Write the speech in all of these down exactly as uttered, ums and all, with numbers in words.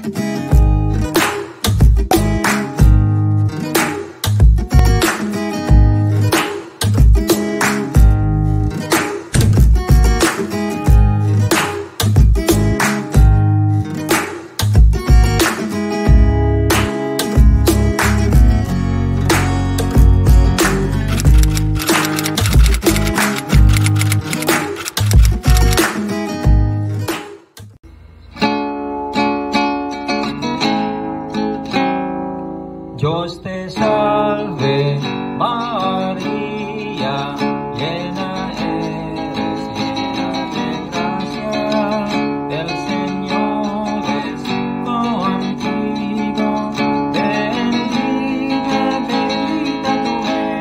Dios te salve, María, llena eres, llena de gracia, el Señor es contigo, bendita, bendita tú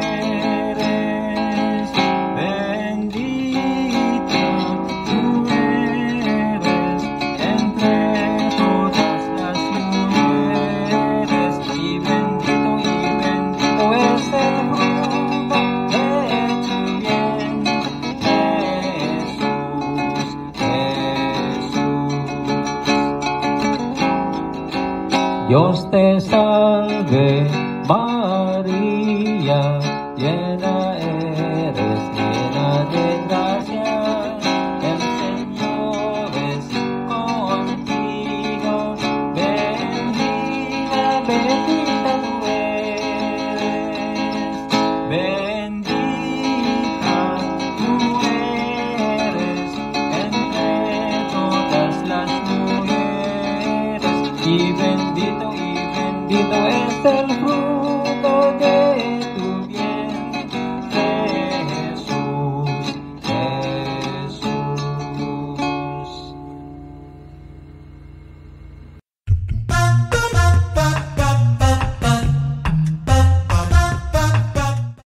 eres, bendita tú eres, entre todas las mujeres, y bendito es el fruto de tu vientre, Jesús, Jesús. Dios te salve, María, llena eres, llena de gracia, el Señor es contigo, bendita, bendita tú eres, bendita tú eres, entre todas las mujeres, y bendito, y bendito es el fruto